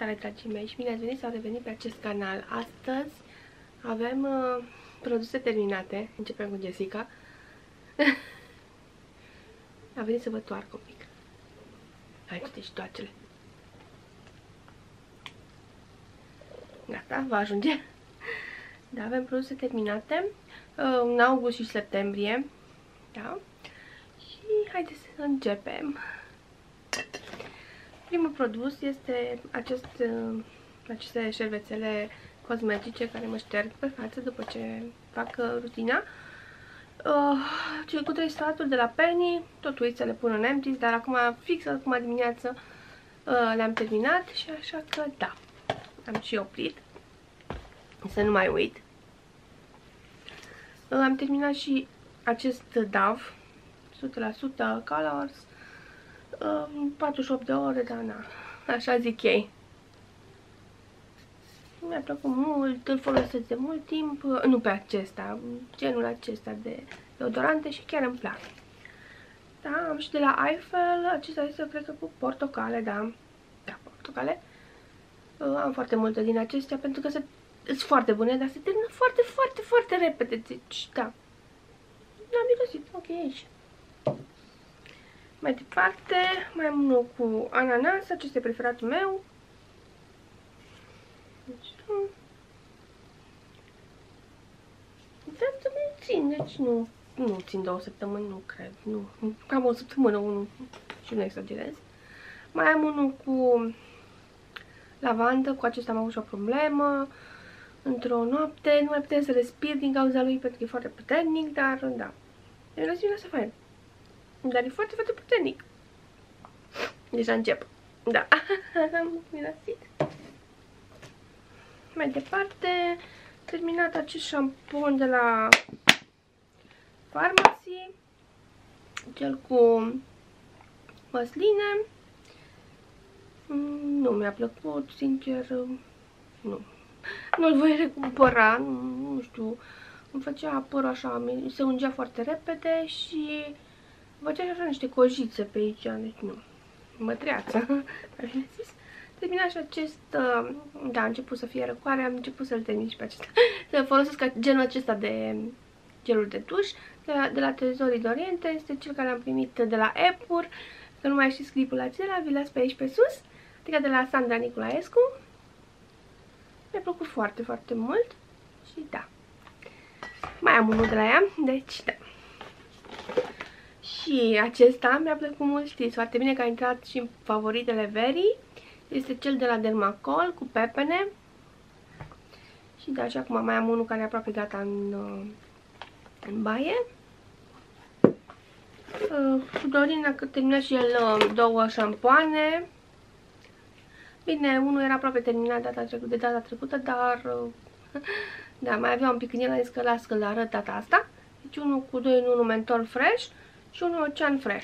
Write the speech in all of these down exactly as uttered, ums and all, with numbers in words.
Salutare, dragii mei, și bine ați venit sau revenit pe acest canal. Astăzi avem uh, produse terminate. Începem cu Jessica. A venit să vă toarcă un pic. Hai, citești toacele. Gata, va ajunge. Da, avem produse terminate uh, în august și septembrie. Da. Și haideți să începem. Primul produs este acest, aceste șervețele cosmetice care mă șterg pe față după ce fac rutina. Uh, cele cu trei sfaturi de la Penny, tot uit să le pun în empties, dar acum, fix acum dimineață, uh, le-am terminat și așa că da, am și oprit, să nu mai uit. Uh, am terminat și acest Dove, o sută la sută Colors, uh, patruzeci și opt de ore, dar na, așa zic ei. Mi-a plăcut mult, îl folosesc de mult timp, nu pe acesta, genul acesta de deodorante și chiar îmi plac. Da, am și de la Eiffel, acesta este, cred că, cu portocale, da, da, portocale. Am foarte multe din acestea pentru că sunt foarte bune, dar se termină foarte, foarte, foarte repede, deci, da. N-am mirosit, ok, aici. Mai departe, mai am unul cu ananas, acesta este preferatul meu. Dar să nu țin, deci nu, nu țin două săptămâni, nu cred, nu, cam o săptămână, unul, și nu exagerez. Mai am unul cu lavandă, cu acesta am avut și o problemă, într-o noapte, nu mai putem să respir din cauza lui pentru că e foarte puternic, dar da, mirosul asta fain, dar e foarte, foarte puternic. Deja încep, da, am mirosit. Mai departe, terminat acest șampon de la Pharmacy, cel cu măsline. Nu mi-a plăcut, sincer, nu. Nu-l voi recumpăra, nu, nu știu, îmi făcea părul așa, se ungea foarte repede și făcea așa niște cojițe pe aici, deci nu, mătreață, bine zis. Terminat și acest, da, a început să fie răcoare, am început să-l termin și pe acesta. Să folosesc genul acesta de gelul de duș, de la, de la Trezorii d'Oriente, este cel care am primit de la Epur, că nu mai știți clipul acela, vi las pe aici pe sus, adică de la Sandra Nicolaescu. Mi-a plăcut foarte, foarte mult și da, mai am unul de la ea, deci da. Și acesta mi-a plăcut mult, știți foarte bine că a intrat și în favoritele verii. Este cel de la Dermacol cu pepene. Și da, și acum mai am unul care e aproape gata în, în baie. Cu Dorina, că termină și el două șampoane. Bine, unul era aproape terminat data trecută, de data trecută, dar da, mai avea un pic în el, am zis că las că le arăt data asta. Deci unul cu doi în unul Menthol Fresh și unul Ocean Fresh.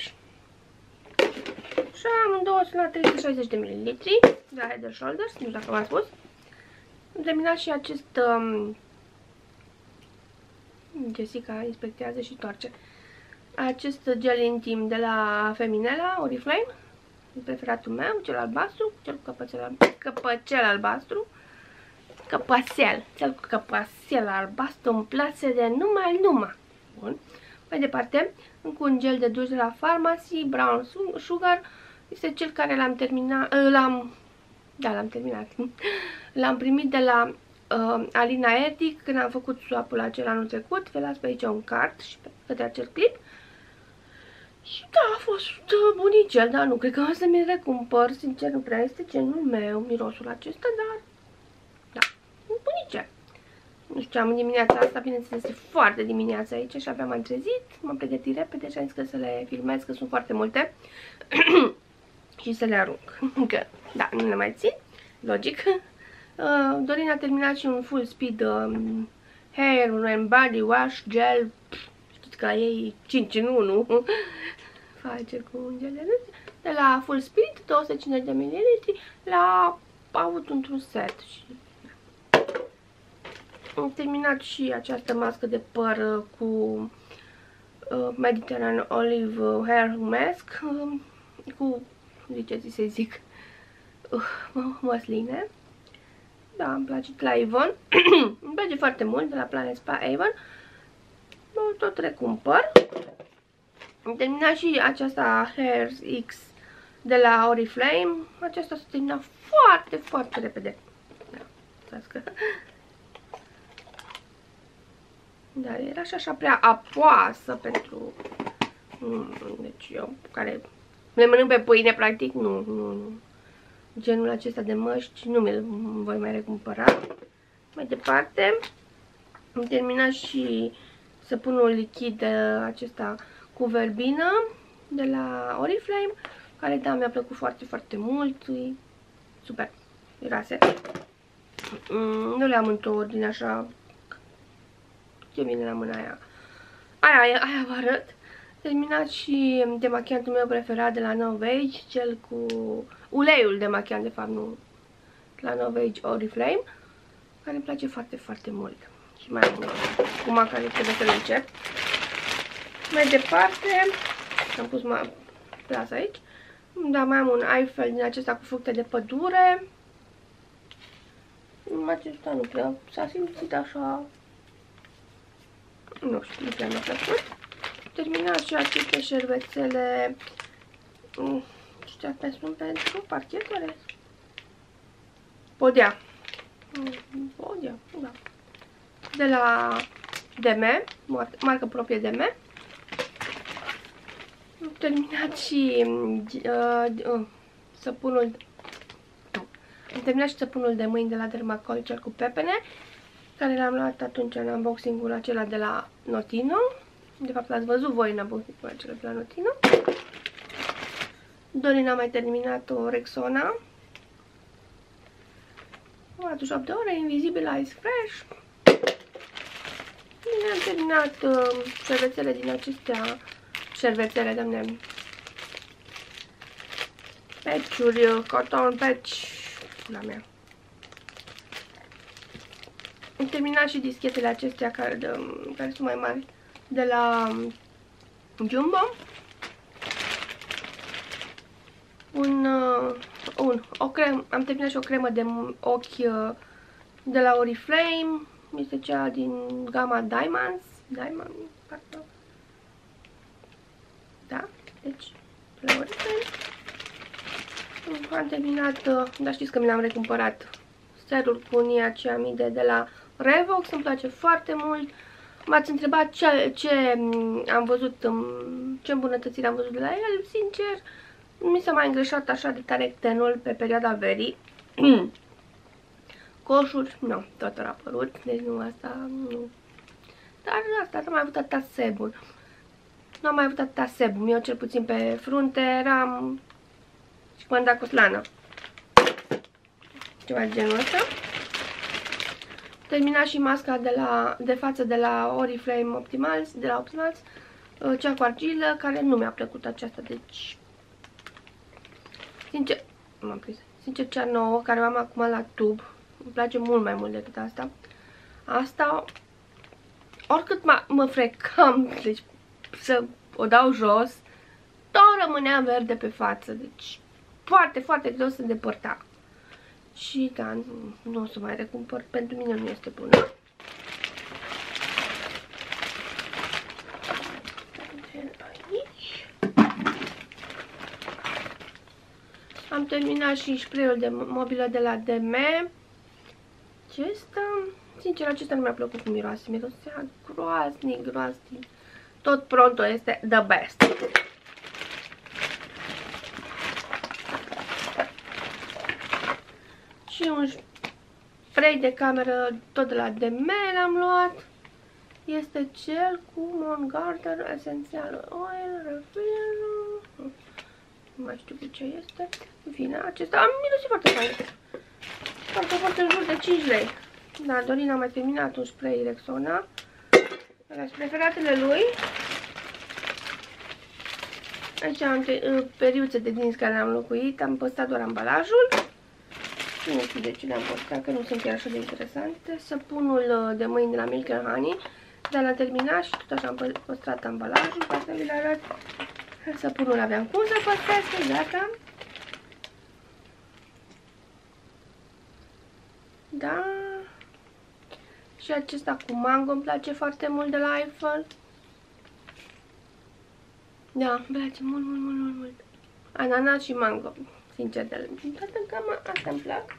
Și amândouă sunt la trei sute șaizeci de mililitri de la Head and Shoulders, nu știu dacă v-am spus. Am terminat și acest um, Jessica inspectează și toarce. Acest gel intim de la Feminela, Oriflame, preferatul meu, cel albastru, cel cu căpățel, căpăcel albastru, căpăsel, cel cu căpăsel albastru îmi place de numai numai. Bun. Mai departe, încă un gel de duș de la Pharmacy, Brown Sugar, este cel care l-am terminat, l-am, da, l-am terminat, l-am primit de la uh, Alina Erdic când am făcut swap-ul acela anul trecut, vă las pe aici un card și pe către acel clip. Și da, a fost uh, bunicel, dar nu cred că o să mi-l recumpăr, sincer nu prea este genul meu, mirosul acesta, dar da, bunicel. Nu știu, am în dimineața asta, bineînțeles, e foarte dimineața aici și abia m-am trezit, m-am pregătit repede și am zis că să le filmez, că sunt foarte multe și să le arunc, că da, nu le mai țin, logic. Uh, Dorina a terminat și un full speed um, hair and body wash gel, știți că la ei cinci în unu face cu un gel de râs, de la full speed, două sute cincizeci de mililitri, l-a avut într-un set și am terminat și această mască de păr cu uh, Mediterranean Olive Hair Mask, uh, cu, ziceți să zic, uh, măsline. Da, îmi place de la Avon. Îmi place foarte mult de la Planet Spa Avon. Tot recumpăr. Am terminat și aceasta Hairs X de la Oriflame. Aceasta s-a terminat foarte, foarte repede. Da, că... Dar era și așa prea apoasă pentru... Deci eu, care le mănânc pe pâine, practic, nu, nu, nu. Genul acesta de măști nu mi-l voi mai recumpăra. Mai departe, am terminat și săpunul lichid acesta cu verbină de la Oriflame, care, da, mi-a plăcut foarte, foarte mult. E super, miroase. Nu le-am într-o ordine așa. Ce vine la mâna aia? Aia, aia, aia vă arăt. Terminat și demachiantul meu preferat de la Novage, cel cu uleiul demachiant, de fapt, nu, la Novage Oriflame, care îmi place foarte, foarte mult. Și mai am acum care trebuie să le încep. Mai departe, am pus mai plas aici. Da, mai am un Eiffel din acesta cu fructe de pădure. Acesta nu prea s-a simțit așa. Nu știu, nu prea mi-a plăcut. Terminat și aceste șervețele. Nu știu, astea sunt pentru parchetele. Podea. Podea, da. De la D M, marcă proprie D M. Am terminat și uh, uh, săpunul. Am terminat și săpunul de mâini de la Dermacol, cel cu pepene, care l-am luat atunci în unboxing-ul acela de la Notino. De fapt, l-ați văzut voi în unboxing-ul acela de la Notino. Dorina a mai terminat o Rexona. patruzeci și opt de ore, Invisible Eyes Fresh. Bine, am terminat uh, șervețele din acestea. Șervețele, doamne. Patch-uri, cotton patch. La mea. Am terminat și dischetele acestea care, de, care sunt mai mari de la Jumbo. Un, uh, un, o crem, am terminat și o cremă de ochi uh, de la Oriflame. Este cea din gama Diamonds. Diamond, parcă. Da, deci la Oriflame. Am terminat, uh, dar știți că mi l-am recumpărat, serul cu niacinamide de la Revox. Îmi place foarte mult. M-ați întrebat ce, ce am văzut, ce îmbunătățiri am văzut de la el. Sincer, mi s-a mai îngreșat așa de tare tenul pe perioada verii. Coșuri, nu, tot a apărut, deci nu asta, nu. Dar asta, n-am mai avut atâta sebum. Nu am mai avut atâta sebum. Eu cel puțin pe frunte eram și mânda cu slană. Ceva de genul ăsta. Terminat și masca de, la, de față de la Oriflame Optimals, de la Optimals, cea cu argilă, care nu mi-a plăcut aceasta, deci sincer, m-am prins. Sincer, cea nouă, care o am acum la tub, îmi place mult mai mult decât asta. Asta, oricât mă frecam, deci să o dau jos, tot rămânea verde pe față, deci foarte, foarte greu să depărta. Și da, nu, nu o să mai recumpăr, pentru mine nu este bună. Aici. Am terminat și spray-ul de mobilă de la D M. Acesta, sincer, acesta nu mi-a plăcut cum miroase. Mirosea groaznic, groaznic. Tot Pronto este the best. Și un spray de cameră tot de la D M l-am luat. Este cel cu Mon Garden Essential Oil Refill. Nu mai știu cu ce este. În fine, acesta am mirosit foarte fain. Foarte, foarte în jur de cinci lei. Da, Dorina a mai terminat un spray Rexona. Sunt preferatele lui. Aici am periuțe de dinți care am locuit. Am păstrat doar ambalajul. Nu știu de ce le-am păstrat, că nu sunt chiar așa de interesante. Săpunul de mâini de la Milk and Honey. Dar l-am terminat și tot așa am păstrat ambalajul. Ca să vi-l arăt. Săpunul aveam cum să păstresc, gata. Da. Și acesta cu mango îmi place foarte mult de la Eiffel. Da, îmi place mult, mult, mult, mult, mult. Ananas și mango, sincer, de toată gama asta îmi plac.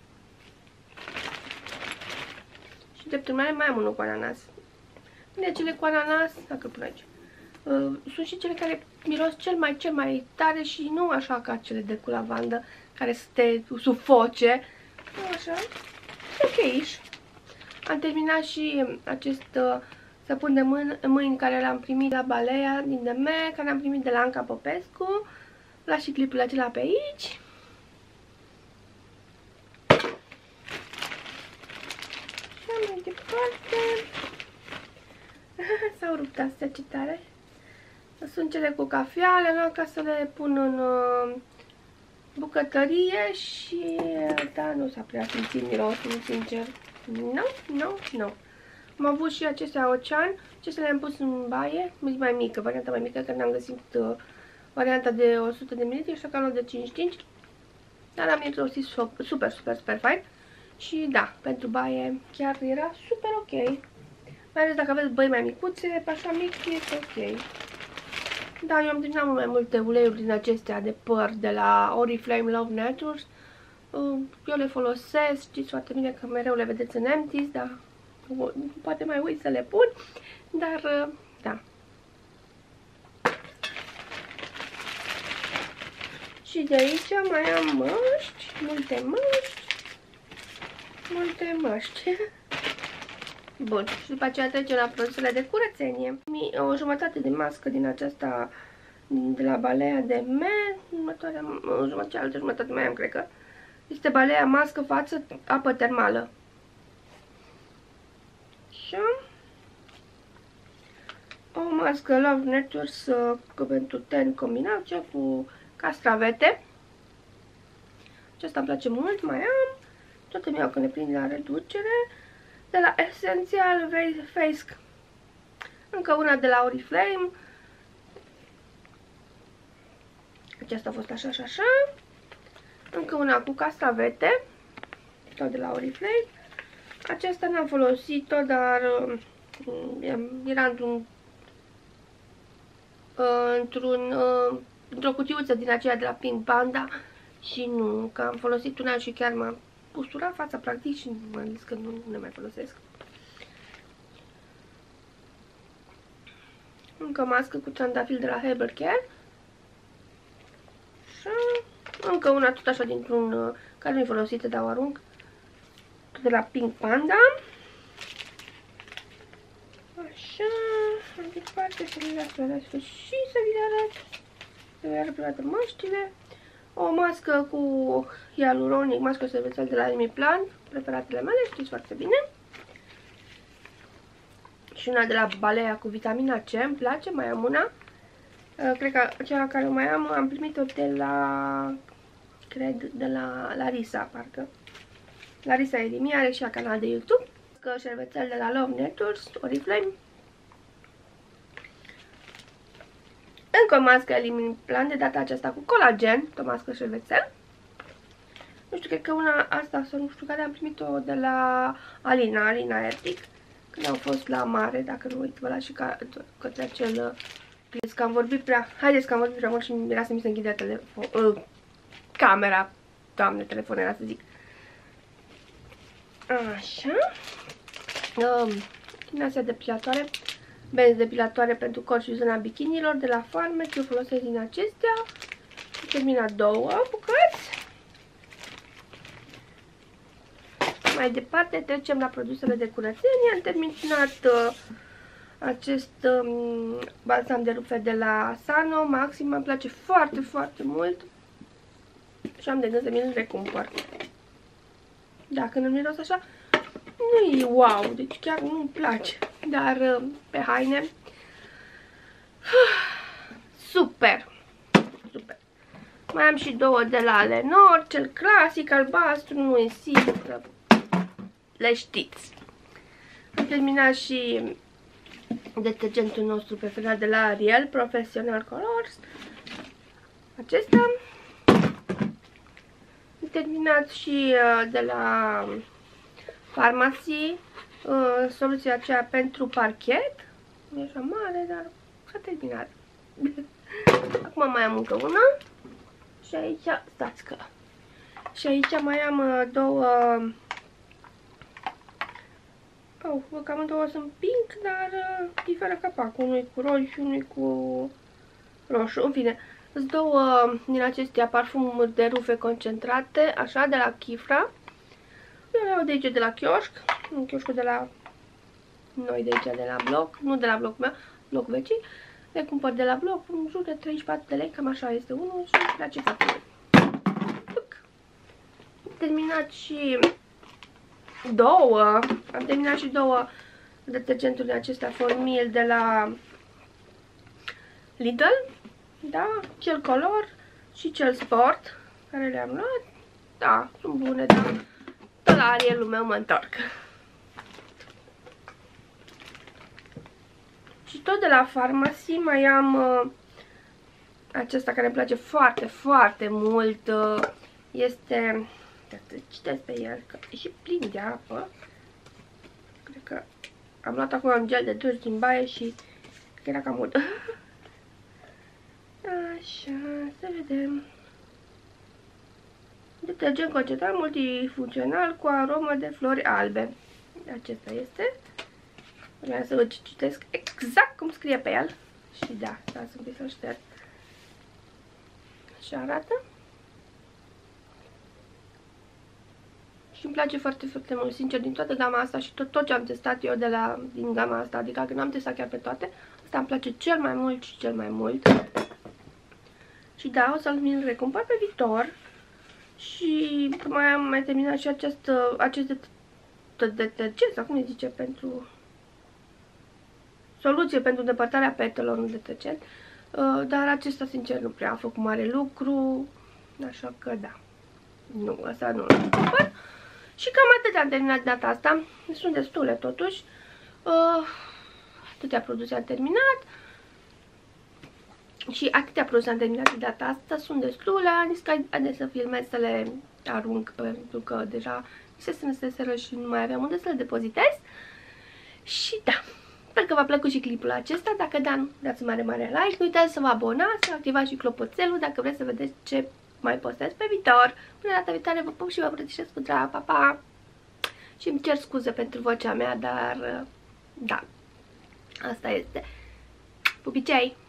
Și de urmare mai am unul cu ananas. Bine, cele cu ananas, dacă pun aici, uh, sunt și cele care miros cel mai, cel mai tare și nu așa ca cele de cu lavandă, care să te sufoce. Nu așa, ok-ish. Am terminat și acest uh, săpun de mâini, mâini care l-am primit la Balea din D M, care l-am primit de la Anca Popescu. Las și clipul acela pe aici. Și mai departe. S-au rupt astea, ce tare. Sunt cele cu cafeale, nu? Ca să le pun în uh, bucătărie și da, nu s-a prea simțit mirosul, sincer. Nu, nu, nu. Am avut și acestea Ocean, acestea le-am pus în baie, mai mică, varianta mai mică, că n-am găsit uh, varianta de o sută de mililitri, așa că am luat de cincizeci și cinci. Dar am mirosit super, super, super fain. Și da, pentru baie chiar era super ok. Mai ales dacă aveți băi mai micuțe, pe așa mic, este ok. Da, eu am terminat mult mai multe uleiuri din acestea de păr de la Oriflame Love Natures. Eu le folosesc, știți foarte bine că mereu le vedeți în empties, dar poate mai uit să le pun. Dar, da. Și de aici mai am măști, multe măști, multe măști. Bun, și după aceea trecem la produsele de curățenie. O jumătate de mască din aceasta de la Balea de M, următoarea, o jumătate, altă jumătate mai am, cred că. Este Balea mască față apă termală. Și o mască Love Natures uh, pentru ten combinație cu castravete. Aceasta îmi place mult, mai am. Toate mi-au că ne prind la reducere. De la Essential Face. Încă una de la Oriflame. Aceasta a fost așa și așa. Încă una cu castravete. Tot de la Oriflame. Aceasta n-am folosit-o, dar uh, era într-un uh, într-un uh, într-o cutiuță din aceea de la Pink Panda și nu, că am folosit una și chiar m-a usturat fața practic și m-am zis că nu ne mai folosesc. Încă mască cu trandafil de la Herbal Care. Și încă una tot așa dintr-un uh, care nu-i folosită, dar o arunc. Tot de la Pink Panda. Așa, mai departe să le las la sfârșit să vi le arăt. Să vi le arăt prima dată măștile. O mască cu hialuronic, mască cervețel de la Emiplan, preferatele mele, știți foarte bine. Și una de la Balea cu vitamina C, îmi place, mai am una. Cred că cea care o mai am, am primit-o de la, cred, de la Larisa, parcă. Larisa Edimi are și ea canal de YouTube. Că șervețel de la Love Natures, Oriflame. Încă o mască Emiplan, de data aceasta cu colagen, o mască șervețel. Nu știu, cred că una asta sau nu știu care am primit-o de la Alina, Alina Ertic. Când am fost la mare, dacă nu uit, vă las și ca, către acel... Haideți că am vorbit prea... Haideți că am vorbit prea mult și mi era să mi se închidea telefon... Uh, camera. Doamne, telefon era să zic. Așa. Um, din astea depilatoare. Benzi depilatoare pentru corp și zona bikinilor de la Farmec. Eu folosesc din acestea. Am terminat două bucăți. Mai departe trecem la produsele de curățenie. Am terminat uh, acest um, balsam de rufe de la Sano Maxima. Îmi place foarte, foarte mult. Și am de gând să mi-l recumpăr. Dacă nu miros așa, nu e wow, deci chiar nu-mi place. Dar uh, pe haine, super, super. Mai am și două de la Lenor, cel clasic, albastru, nu e simplă. Le știți. Am terminat și detergentul nostru preferat de la Ariel, Professional Colors. Acesta. Am terminat și de la Pharmacy, uh, soluția aceea pentru parchet. Nu e așa mare, dar s-a terminat. Acum mai am încă una. Și aici, stați că... Și aici mai am uh, două... Oh, văd că amândouă sunt pink, dar uh, diferă capacul. Unul cu roșu și unul cu roșu. În fine, sunt două din acestea parfumuri de rufe concentrate, așa, de la Kifra. Eu le iau de aici, de la chioșc, în chioșcul de la noi, de aici, de la bloc, nu de la bloc meu, bloc vecii. Le cumpăr de la bloc, în jur de treizeci și patru de lei, cam așa este unul și îmi place foarte mult. Am terminat și două, am terminat și două detergenturile acestea Formil de la Lidl, da, cel Color și cel Sport, care le-am luat, da, sunt bune, da, tot la Arielul meu mă întorc. Și tot de la Pharmacy mai am uh, acesta care îmi place foarte, foarte mult, uh, este, citesc pe el, că e și plin de apă, cred că am luat acum un gel de duș din baie și cred că era cam mult. Așa, să vedem. Detergent concentrat multifuncțional cu aromă de flori albe. Acesta este. Vreau să vă citesc exact cum scrie pe el. Și da, da, să-mi să-l șterg. Așa arată. Și îmi place foarte, foarte mult, sincer, din toată gama asta și tot, tot ce am testat eu de la, din gama asta, adică că n-am testat chiar pe toate, asta îmi place cel mai mult și cel mai mult. Și da, o să-l mi-l recumpăr pe viitor. Și mai am mai terminat și acest, acest detergent, sau cum îi zice, pentru soluție pentru îndepărtarea petelor, un detergent. Dar acesta, sincer, nu prea a făcut mare lucru, așa că da, nu, asta nu l-am cumpărat. Și cam atât am terminat de data asta, sunt destule totuși, atâtea produse am terminat. Și atâtea produse am terminat de data asta, sunt destule, am zis că haideți să filmez, să le arunc, pentru că deja se strânseseră și nu mai aveam unde să le depozitez. Și da, sper că v-a plăcut și clipul acesta, dacă da, dați mare, mare like, nu uitați să vă abonați, să activați și clopoțelul dacă vreți să vedeți ce mai postez pe viitor. Până data viitoare vă pup și vă îmbrățișez cu drag, pa, pa! Și îmi cer scuze pentru vocea mea, dar da, asta este. Pupicei!